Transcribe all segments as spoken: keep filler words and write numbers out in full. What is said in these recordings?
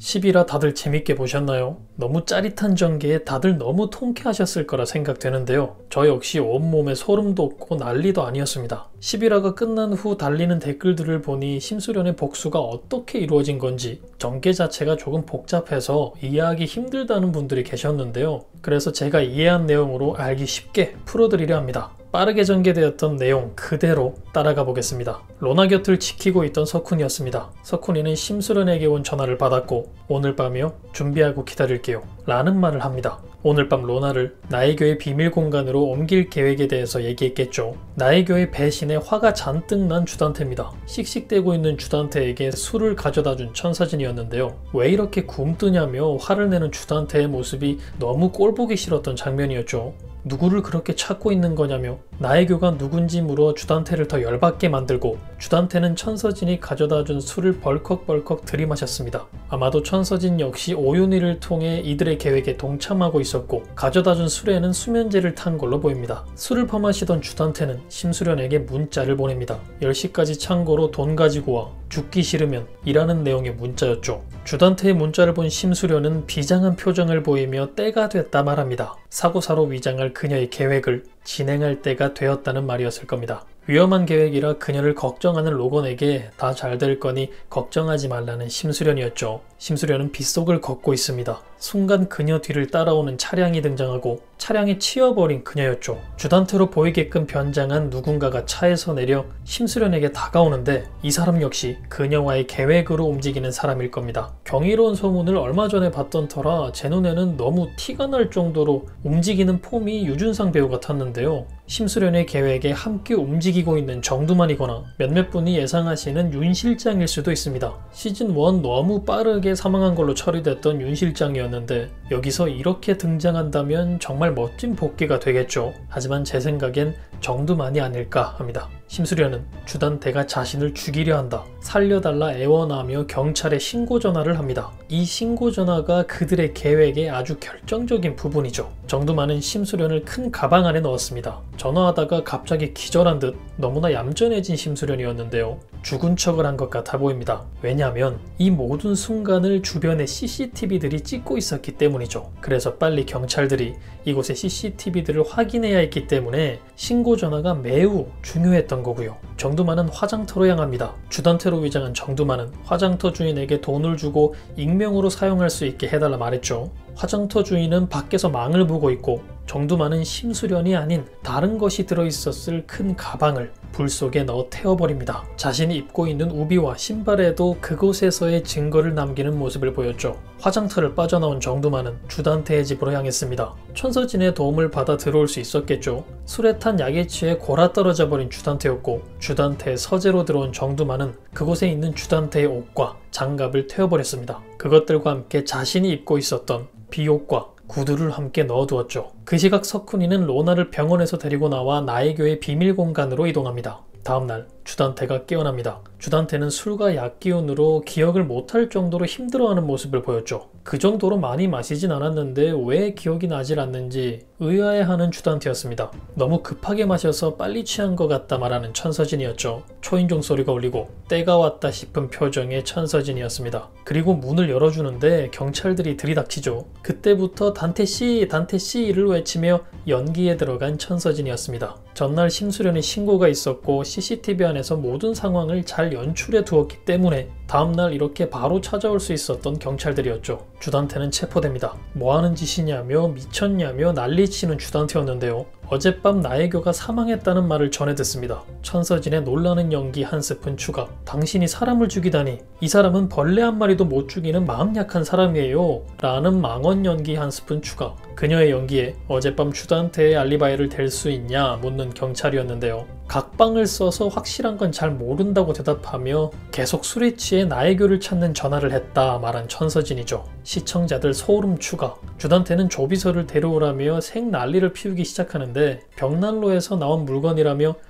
십이라 다들 재밌게 보셨나요? 너무 짜릿한 전개에 다들 너무 통쾌하셨을 거라 생각되는데요. 저 역시 온몸에 소름 돋고 난리도 아니었습니다. 십이라가 끝난 후 달리는 댓글들을 보니 심수련의 복수가 어떻게 이루어진 건지 전개 자체가 조금 복잡해서 이해하기 힘들다는 분들이 계셨는데요. 그래서 제가 이해한 내용으로 알기 쉽게 풀어드리려 합니다. 빠르게 전개되었던 내용 그대로 따라가 보겠습니다. 로나 곁을 지키고 있던 석훈이었습니다. 석훈이는 심수련에게 온 전화를 받았고 오늘 밤이요? 준비하고 기다릴게요 라는 말을 합니다. 오늘 밤 로나를 나의 교회 비밀 공간으로 옮길 계획에 대해서 얘기했겠죠. 나의 교회 배신에 화가 잔뜩 난 주단태입니다. 씩씩대고 있는 주단태에게 술을 가져다 준 천사진이었는데요. 왜 이렇게 굼뜨냐며 화를 내는 주단태의 모습이 너무 꼴보기 싫었던 장면이었죠. 누구를 그렇게 찾고 있는 거냐며 나의 교가 누군지 물어 주단태를 더 열받게 만들고 주단태는 천서진이 가져다준 술을 벌컥벌컥 들이마셨습니다. 아마도 천서진 역시 오윤희를 통해 이들의 계획에 동참하고 있었고 가져다준 술에는 수면제를 탄 걸로 보입니다. 술을 퍼마시던 주단태는 심수련에게 문자를 보냅니다. 열 시까지 창고로 돈 가지고 와. 죽기 싫으면 이라는 내용의 문자였죠. 주단태의 문자를 본 심수련은 비장한 표정을 보이며 때가 됐다 말합니다. 사고사로 위장할 그녀의 계획을 진행할 때가 되었다는 말이었을 겁니다. 위험한 계획이라 그녀를 걱정하는 로건에게 다 잘 될 거니 걱정하지 말라는 심수련이었죠. 심수련은 빗속을 걷고 있습니다. 순간 그녀 뒤를 따라오는 차량이 등장하고 차량에 치여버린 그녀였죠. 주단태로 보이게끔 변장한 누군가가 차에서 내려 심수련에게 다가오는데 이 사람 역시 그녀와의 계획으로 움직이는 사람일 겁니다. 경이로운 소문을 얼마 전에 봤던 터라 제 눈에는 너무 티가 날 정도로 움직이는 폼이 유준상 배우 같았는데요. 심수련의 계획에 함께 움직이고 있는 정두만이거나 몇몇 분이 예상하시는 윤 실장일 수도 있습니다. 시즌 일 너무 빠르게 사망한 걸로 처리됐던 윤 실장이었는데 여기서 이렇게 등장한다면 정말 멋진 복귀가 되겠죠. 하지만 제 생각엔 정두만이 아닐까 합니다. 심수련은 주단태가 자신을 죽이려 한다. 살려달라 애원하며 경찰에 신고 전화를 합니다. 이 신고 전화가 그들의 계획의 아주 결정적인 부분이죠. 정두만은 심수련을 큰 가방 안에 넣었습니다. 전화하다가 갑자기 기절한 듯 너무나 얌전해진 심수련이었는데요. 죽은 척을 한 것 같아 보입니다. 왜냐하면 이 모든 순간을 주변의 씨씨티비들이 찍고 있었기 때문이죠. 그래서 빨리 경찰들이 이곳의 씨씨티비들을 확인해야 했기 때문에 신고 전화가 매우 중요했던 거고요. 정두만은 화장터로 향합니다. 주단태로 위장한 정두만은 화장터 주인에게 돈을 주고 익명으로 사용할 수 있게 해달라 말했죠. 화장터 주인은 밖에서 망을 보고 있고 정두만은 심수련이 아닌 다른 것이 들어있었을 큰 가방을 불 속에 넣어 태워버립니다. 자신이 입고 있는 우비와 신발에도 그곳에서의 증거를 남기는 모습을 보였죠. 화장터를 빠져나온 정두만은 주단태의 집으로 향했습니다. 천서진의 도움을 받아 들어올 수 있었겠죠. 술에 탄 약에 취해 골아 떨어져 버린 주단태였고 주단태의 서재로 들어온 정두만은 그곳에 있는 주단태의 옷과 장갑을 태워버렸습니다. 그것들과 함께 자신이 입고 있었던 비옷과 구두를 함께 넣어두었죠. 그 시각 석훈이는 로나를 병원에서 데리고 나와 나의 교회 비밀 공간으로 이동합니다. 다음날 주단태가 깨어납니다. 주단태는 술과 약 기운으로 기억을 못할 정도로 힘들어하는 모습을 보였죠. 그 정도로 많이 마시진 않았는데 왜 기억이 나질 않는지 의아해하는 주단태였습니다. 너무 급하게 마셔서 빨리 취한 것 같다 말하는 천서진이었죠. 초인종 소리가 울리고 때가 왔다 싶은 표정의 천서진이었습니다. 그리고 문을 열어주는데 경찰들이 들이닥치죠. 그때부터 단태씨 단태씨를 외치며 연기에 들어간 천서진이었습니다. 전날 심수련의 신고가 있었고 씨씨티비 안에서 모든 상황을 잘 연출해 두었기 때문에 다음날 이렇게 바로 찾아올 수 있었던 경찰들이었죠. 주단태는 체포됩니다. 뭐하는 짓이냐며 미쳤냐며 난리치는 주단태였는데요. 어젯밤 나의 교가 사망했다는 말을 전해 듣습니다. 천서진의 놀라는 연기 한 스푼 추가. 당신이 사람을 죽이다니 이 사람은 벌레 한 마리도 못 죽이는 마음 약한 사람이에요 라는 망언 연기 한 스푼 추가. 그녀의 연기에 어젯밤 주단태의 알리바이를 댈 수 있냐 묻는 경찰이었는데요. 각방을 써서 확실한 건 잘 모른다고 대답하며 계속 술에 취해 나의 교를 찾는 전화를 했다 말한 천서진이죠. 시청자들 소름 추가. 주단태는 조비서를 데려오라며 생 난리를 피우기 시작하는데 벽난로에서 나온 물건이라며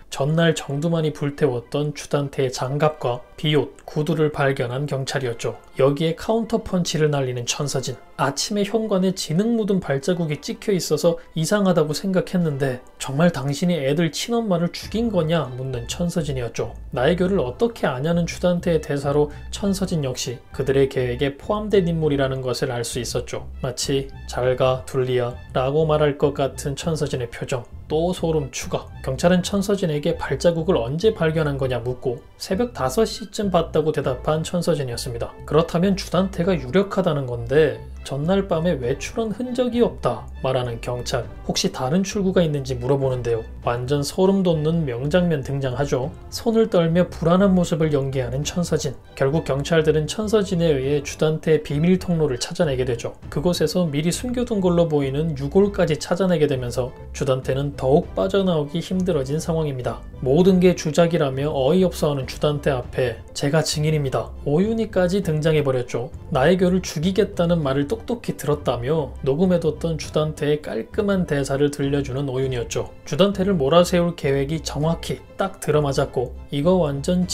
전날 정두만이 불태웠던 주단태의 장갑과 비옷, 구두를 발견한 경찰이었죠. 여기에 카운터 펀치를 날리는 천서진. 아침에 현관에 진흙 묻은 발자국이 찍혀 있어서 이상하다고 생각했는데 정말 당신이 애들 친엄마를 죽인 거냐 묻는 천서진이었죠. 나의 교를 어떻게 아냐는 주단태의 대사로 천서진 역시 그들의 계획에 포함된 인물이라는 것을 알 수 있었죠. 마치 잘가 둘리야 라고 말할 것 같은 천서진의 표정. 또 소름 추가. 경찰은 천서진에게 발자국을 언제 발견한 거냐 묻고 새벽 다섯 시쯤 봤다고 대답한 천서진이었습니다. 그렇다면 주단태가 유력하다는 건데 전날 밤에 외출한 흔적이 없다 말하는 경찰. 혹시 다른 출구가 있는지 물어보는데요. 완전 소름 돋는 명장면 등장하죠. 손을 떨며 불안한 모습을 연기하는 천서진. 결국 경찰들은 천서진에 의해 주단태의 비밀 통로를 찾아내게 되죠. 그곳에서 미리 숨겨둔 걸로 보이는 유골까지 찾아내게 되면서 주단태는 더욱 빠져나오기 힘들어진 상황입니다. 모든 게 주작이라며 어이없어하는 주단태 앞에 제가 증인입니다. 오윤희까지 등장해버렸죠. 나의 교를 죽이겠다는 말을 똑똑히 들었다며 녹음해뒀던 주단태의 깔끔한 대사를 들려주는 오윤이었죠. 주단태를 몰아세울 계획이 정확히 딱 들어맞았고 이거 완전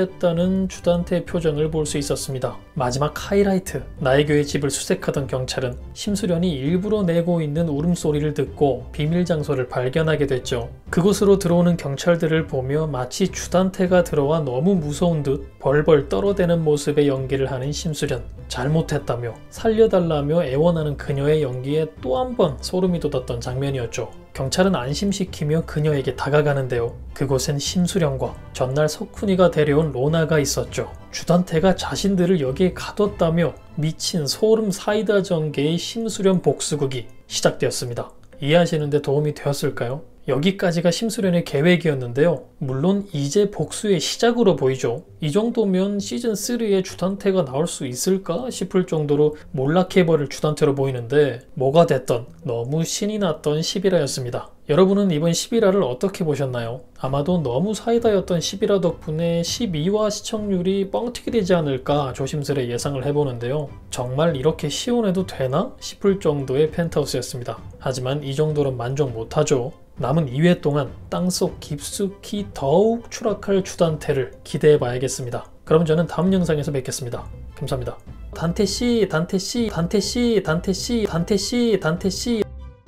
지읒됐다는 주단태의 표정을 볼 수 있었습니다. 마지막 하이라이트. 나의 교의 집을 수색하던 경찰은 심수련이 일부러 내고 있는 울음소리를 듣고 비밀 장소를 발견하게 됐죠. 그곳으로 들어오는 경찰들을 보며 마치 주단태가 들어와 너무 무서운 듯 벌벌 떨어대는 모습의 연기를 하는 심수련. 잘못했다며 살려달라며 애원하는 그녀의 연기에 또 한 번 소름이 돋았던 장면이었죠. 경찰은 안심시키며 그녀에게 다가가는데요. 그곳엔 심수련과 전날 석훈이가 데려온 로나가 있었죠. 주단태가 자신들을 여기에 가뒀다며 미친 소름 사이다 전개의 심수련 복수극이 시작되었습니다. 이해하시는데 도움이 되었을까요? 여기까지가 심수련의 계획이었는데요. 물론 이제 복수의 시작으로 보이죠. 이 정도면 시즌삼에 주단태가 나올 수 있을까 싶을 정도로 몰락해버릴 주단태로 보이는데 뭐가 됐던 너무 신이 났던 십일화였습니다. 여러분은 이번 십일화를 어떻게 보셨나요? 아마도 너무 사이다였던 십일화 덕분에 십이화 시청률이 뻥튀기 되지 않을까 조심스레 예상을 해보는데요. 정말 이렇게 시원해도 되나 싶을 정도의 펜트하우스였습니다. 하지만 이 정도로 만족 못하죠. 남은 이 회 동안 땅속 깊숙이 더욱 추락할 주단태를 기대해봐야겠습니다. 그럼 저는 다음 영상에서 뵙겠습니다. 감사합니다. 단태씨, 단태씨, 단태씨, 단태씨, 단태씨, 단태씨.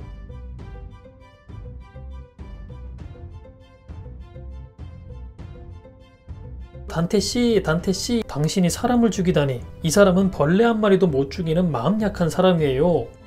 단태씨, 단태씨, 당신이 사람을 죽이다니. 이 사람은 벌레 한 마리도 못 죽이는 마음 약한 사람이에요.